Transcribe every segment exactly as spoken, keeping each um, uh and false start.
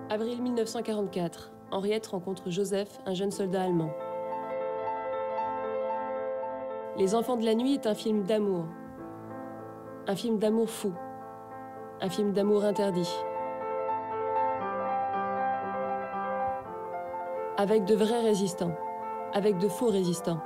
Avril mille neuf cent quarante-quatre, Henriette rencontre Joseph, un jeune soldat allemand. Les Enfants de la nuit est un film d'amour. Un film d'amour fou. Un film d'amour interdit. Avec de vrais résistants. Avec de faux résistants.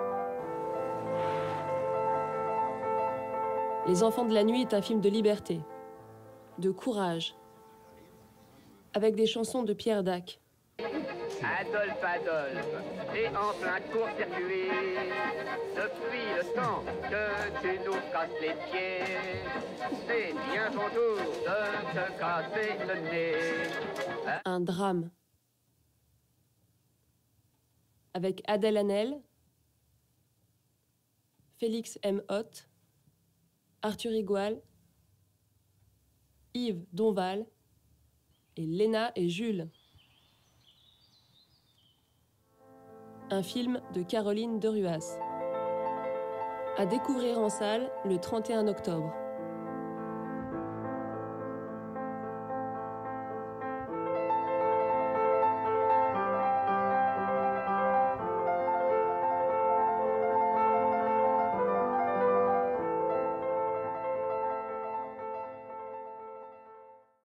Les Enfants de la nuit est un film de liberté, de courage, avec des chansons de Pierre Dac. Adolphe, Adolphe, et en plein court-circuit, depuis le temps que tu nous casses les pieds, c'est bien ton tour de te casser le nez. Un drame. Avec Adèle Haenel, Félix M. Hoth, Arthur Igual, Yves Donval et Léna et Jules. Un film de Caroline Deruas. À découvrir en salle le trente et un octobre.